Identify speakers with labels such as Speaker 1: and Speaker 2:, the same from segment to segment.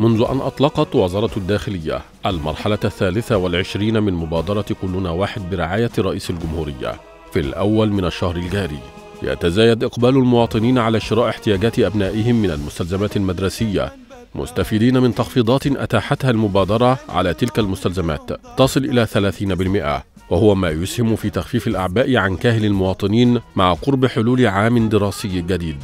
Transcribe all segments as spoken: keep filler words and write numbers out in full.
Speaker 1: منذ أن أطلقت وزارة الداخلية المرحلة الثالثة والعشرين من مبادرة كلنا واحد برعاية رئيس الجمهورية في الأول من الشهر الجاري، يتزايد إقبال المواطنين على شراء احتياجات أبنائهم من المستلزمات المدرسية، مستفيدين من تخفيضات أتاحتها المبادرة على تلك المستلزمات تصل إلى ثلاثين بالمئة، وهو ما يسهم في تخفيف الأعباء عن كاهل المواطنين مع قرب حلول عام دراسي جديد.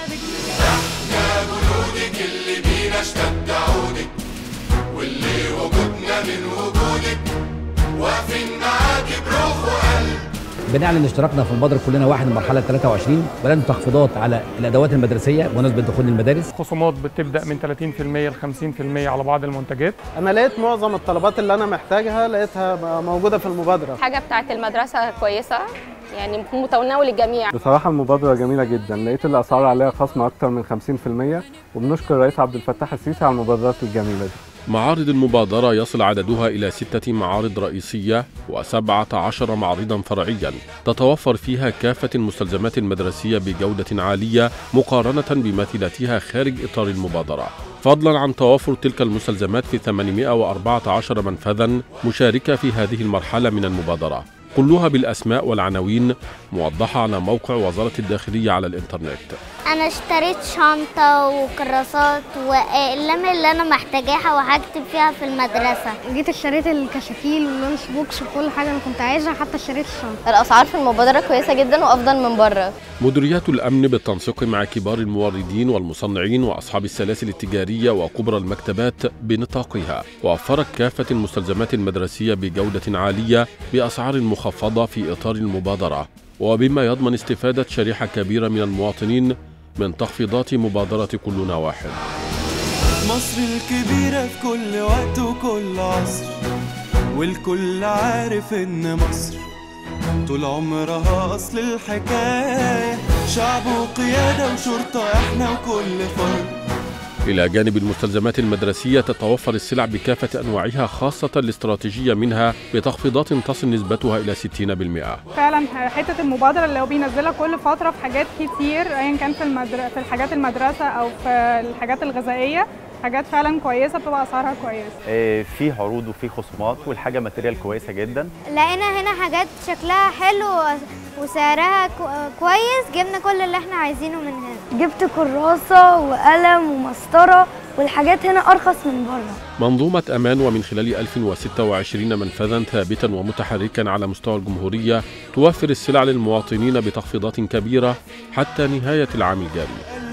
Speaker 2: بنعلن اشتراكنا في مبادرة كلنا واحد المرحلة ثلاثة وعشرين، بلان تخفيضات على الأدوات المدرسية بمناسبة دخول المدارس.
Speaker 3: خصومات بتبدأ من ثلاثين بالمئة ل خمسين بالمئة على بعض المنتجات.
Speaker 4: أنا لقيت معظم الطلبات اللي أنا محتاجها لقيتها موجودة في المبادرة.
Speaker 5: حاجة بتاعت المدرسة كويسة، يعني متناول للجميع.
Speaker 6: بصراحة المبادرة جميلة جدا، لقيت الأسعار عليها خصم أكثر من خمسين بالمئة، وبنشكر الرئيس عبد الفتاح السيسي على المبادرات الجميلة دي.
Speaker 1: معارض المبادرة يصل عددها إلى ستة معارض رئيسية وسبعة عشر معرضا فرعيا تتوفر فيها كافة المستلزمات المدرسية بجودة عالية مقارنة بمثيلاتها خارج إطار المبادرة، فضلا عن توافر تلك المستلزمات في ثمانمئة وأربعة عشر منفذا مشاركة في هذه المرحلة من المبادرة، كلها بالأسماء والعناوين موضحة على موقع وزارة الداخلية على الإنترنت.
Speaker 7: أنا اشتريت شنطة وكراسات وأقلام اللي أنا محتاجاها وهكتب فيها في المدرسة.
Speaker 8: جيت اشتريت الكشاكيل واللانش بوكس وكل حاجة أنا كنت عايزها، حتى اشتريت الشنطة.
Speaker 5: الأسعار في المبادرة كويسة جدا وأفضل من بره.
Speaker 1: مديريات الأمن بالتنسيق مع كبار الموردين والمصنعين وأصحاب السلاسل التجارية وكبرى المكتبات بنطاقها وفرت كافة المستلزمات المدرسية بجودة عالية بأسعار مخفضة في إطار المبادرة، وبما يضمن استفادة شريحة كبيرة من المواطنين من تخفيضات مبادرة كلنا واحد.
Speaker 9: مصر الكبيرة في كل وقت وكل عصر، والكل عارف إن مصر طول عمرها أصل الحكاية، شعب وقيادة وشرطة إحنا وكل فرد.
Speaker 1: إلى جانب المستلزمات المدرسية تتوفر السلع بكافة أنواعها، خاصة الاستراتيجية منها بتخفيضات تصل نسبتها إلى ستين بالمئة.
Speaker 10: فعلا حتة المبادرة اللي هو بينزلها كل فترة في حاجات كتير، أيا كان في المدر... في الحاجات المدرسة أو في الحاجات الغذائية، حاجات فعلا كويسة بتبقى أسعارها كويسة.
Speaker 11: في عروض وفي خصومات والحاجة ماتيريال كويسة جدا.
Speaker 7: لقينا هنا حاجات شكلها حلو وسعرها كويس، جبنا كل اللي احنا عايزينه من هنا.
Speaker 8: جبت كراسة وقلم ومسطرة، والحاجات هنا أرخص من بره.
Speaker 1: منظومة أمان ومن خلال ألف وستة وعشرين منفذا ثابتا ومتحركا على مستوى الجمهورية توفر السلع للمواطنين بتخفيضات كبيرة حتى نهاية العام الجاري.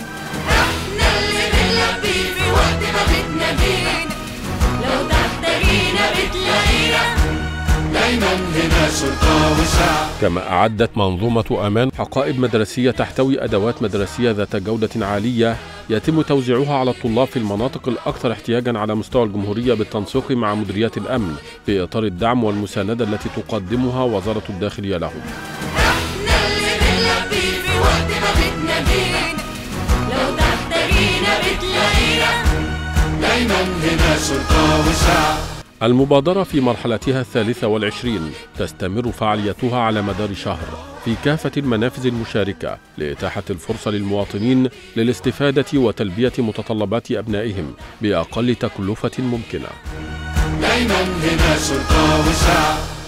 Speaker 9: لو تحتاجينا بتلاقينا دايما هنا شرطة وشعب.
Speaker 1: كما أعدت منظومة أمان حقائب مدرسية تحتوي أدوات مدرسية ذات جودة عالية يتم توزيعها على الطلاب في المناطق الأكثر احتياجا على مستوى الجمهورية بالتنسيق مع مديريات الأمن في إطار الدعم والمساندة التي تقدمها وزارة الداخلية لهم.
Speaker 9: احنا اللي بنلبي في وقت ما بتنادينا، لو تحتاجينا بتلاقينا دايما هنا شرطة وشعب.
Speaker 1: المبادرة في مرحلتها الثالثة والعشرين تستمر فعاليتها على مدار شهر في كافة المنافذ المشاركة لإتاحة الفرصة للمواطنين للاستفادة وتلبية متطلبات أبنائهم بأقل تكلفة ممكنة.
Speaker 9: دايما هنا شرطة وشعب.